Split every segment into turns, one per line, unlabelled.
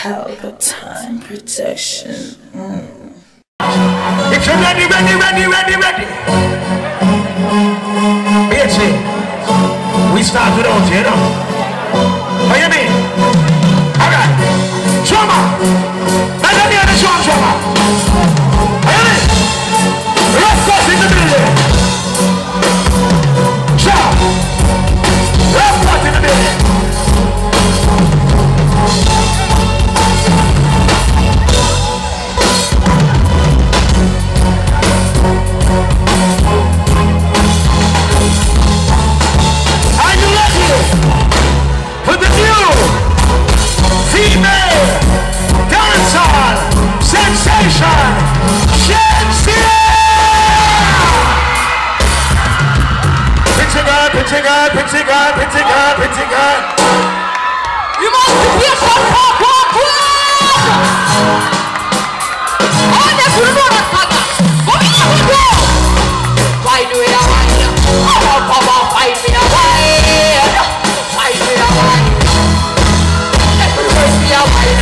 Palpatine protection.
If you're ready. BHC, we start without you, know? How you mean? Alright. Drummer! Let me hear the drummer! How you mean? Let's go in the building! Jump! Let's go in the building! Female dancehall sensation, Shenseea! Pretty girl.
You must be here for pop. Oh, that's what we're not talking. Go. Why do we have wine? Fight me a wine. Fight me a wine. Everywhere we are wine.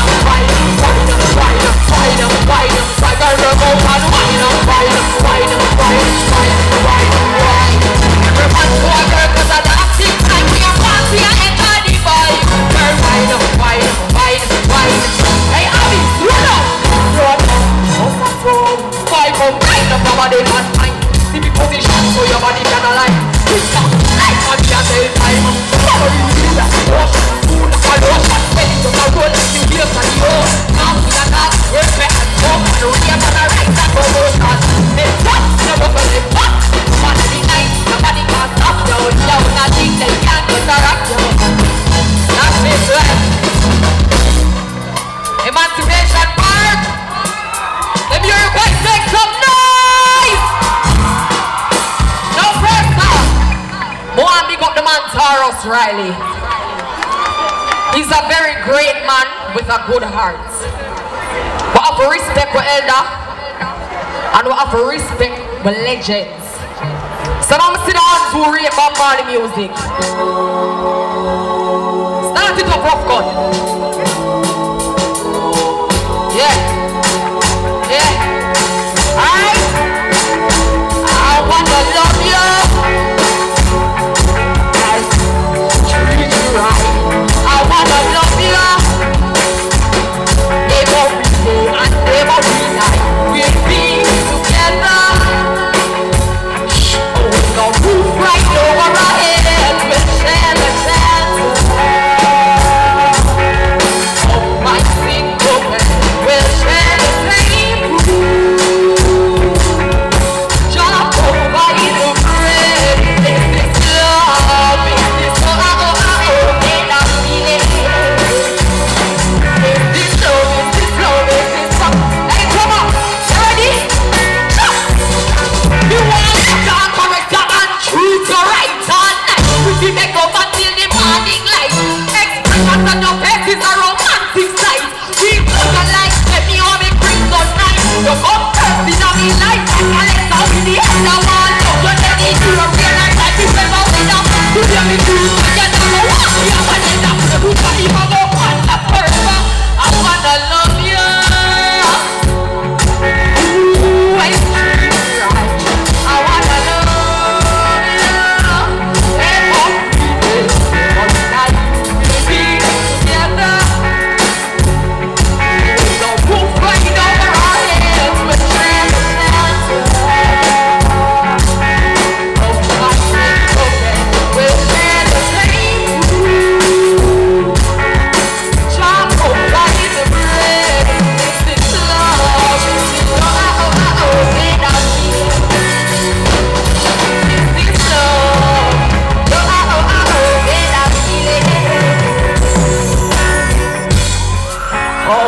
Cycle remote and wine. Everyone's to a girl 'cause I don't think time we are fancy and enter the vibe. Girl, wine. Hey, Abby, run up. Five from right up your body last time. See me position so your body can align. It's not like what you say time. Follow you in that motion. Cool like a lotion. Belly to the roll like you hear from the old. Now we are not perfect and talk. And we are gonna write that promotion. It's up, never gonna live up. Monday night, nobody can stop you. Yo, nothing they can't interact you. That's it, right? Emancipation Park. Let me hear you guys make some noise. No pressure. Moan big up the man Taurus Riley. He's a very great man with a good heart. We have to respect our elder and we have to respect our legends. So now I'm sit down to read Bob Marley music. Start it up, rough gun. Yeah. Alright. I wanna love you. Treat you right. I wanna love you. Every day and every night we'll be together. The roof right over our head will share the chance of my single bed. We'll share the same roof. Jump over in the bread. This is love. This is made of feeling. This love. Hey, come on. You ready? You want to talk correct and truth so right on night. We make up until the morning light. Expressions on your face is a romantic sight. We look alike, let me all make drinks on night. You come first in on me life, and let's go in the end of all. You're ready to realize that you never win up. You hear me too, you never want me up and end up. You can't even go on the person. I wanna love you. Ooh, I feel right. I wanna love you. Every day, one night, we'll be together. The roof right over our heads, we'll share the shelter. Oh, my single bed, we'll share the same roof. Jump over in the bread. This is love. This is love. Made of feeling. This is love. Made of feeling. Oh,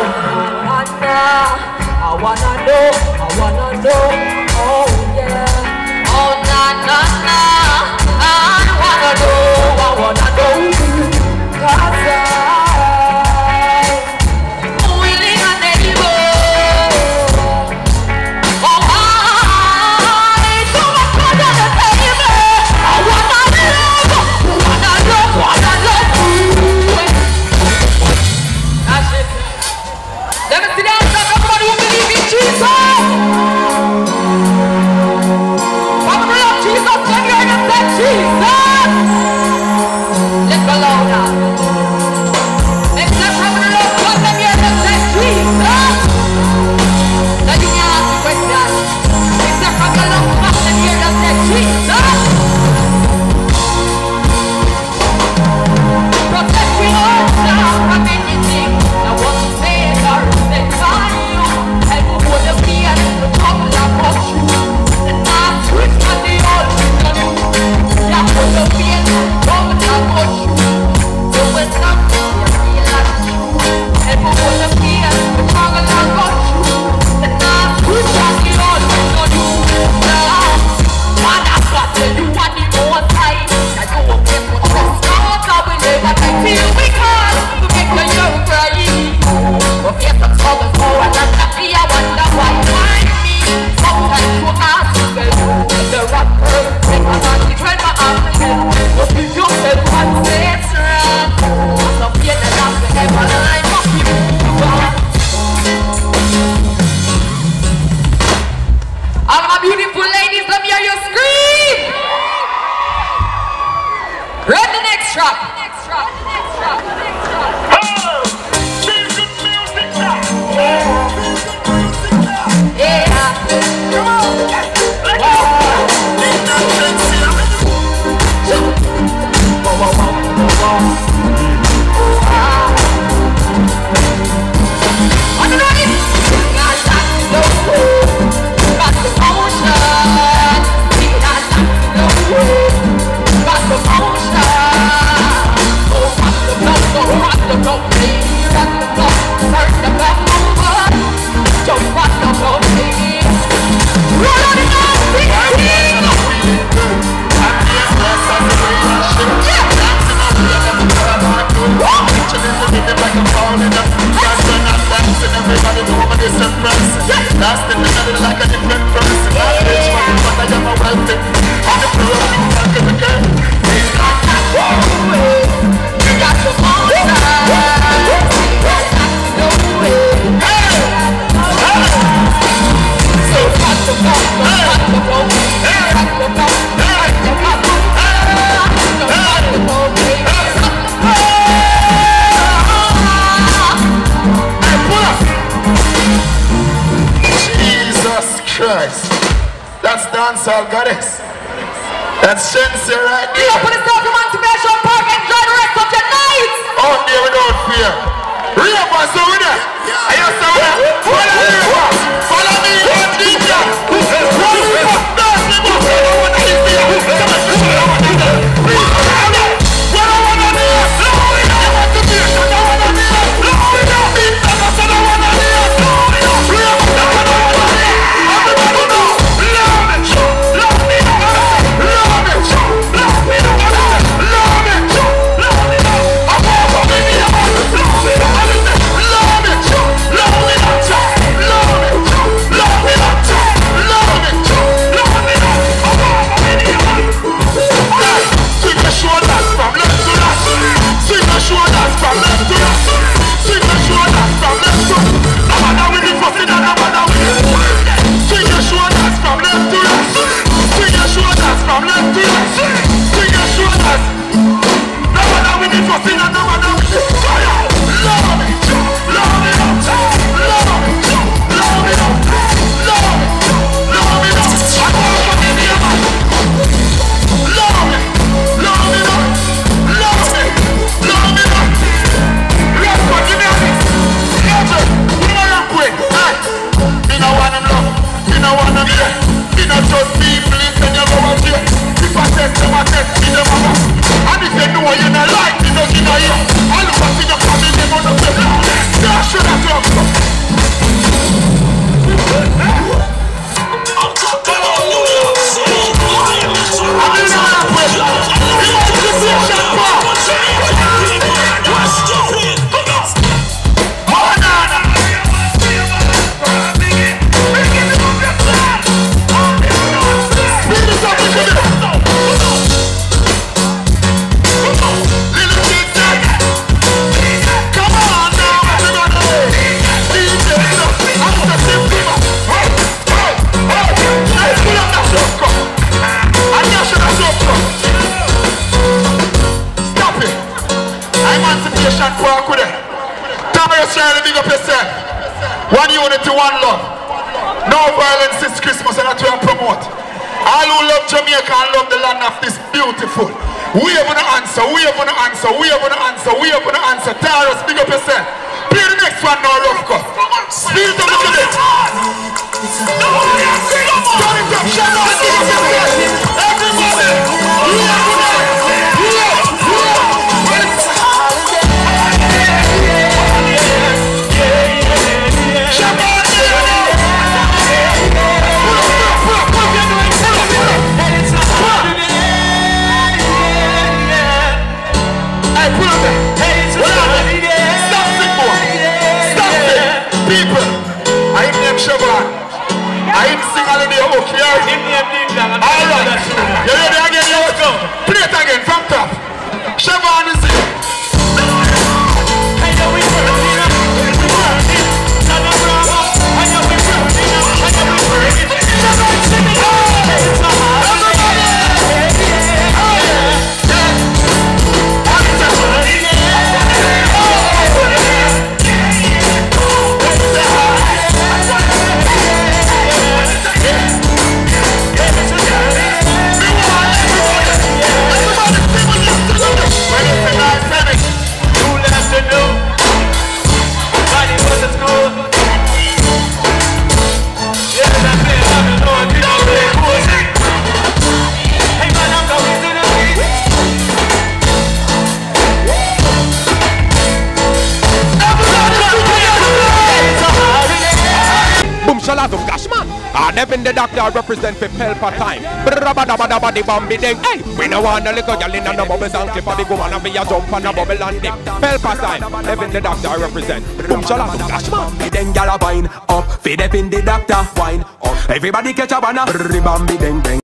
I wanna know. Oh, yeah. Oh, na. I wanna know. 'Cause I'm willing and able. Oh, honey, so much more than the table. I wanna love you. That's it.
Christ. That's dancehall goddess. That's Shenseea right there.
You put yourself in Motivation Park and enjoy the rest of your night.
Out there without fear. Real man, so with that. I just say with that. Follow me on DJ. One unity, one love. No violence this Christmas, and that's what I promote. All who love Jamaica and love the land of this beautiful. We are gonna answer, we are gonna answer, we are gonna answer, we are gonna answer. Taurus, big up yourself. Play the next one now, rough cut. Speed it up a bit. Turn it up, shut up. I sing all in the hook, yeah? Alright. You ready again? You go. Play it again from top. Siobhan is here.
Nevin the doctor represent for Pelpa time. Hey, we no want a little girl in the bubbles and clip of the woman and be a jump on a bubble and dip. Pelpa time. Nevin the doctor represent. Boom shala to Gashman.
Then gyal a wine up, feed up in the doctor wine up. Everybody catch a banana. Bam, bang, bang.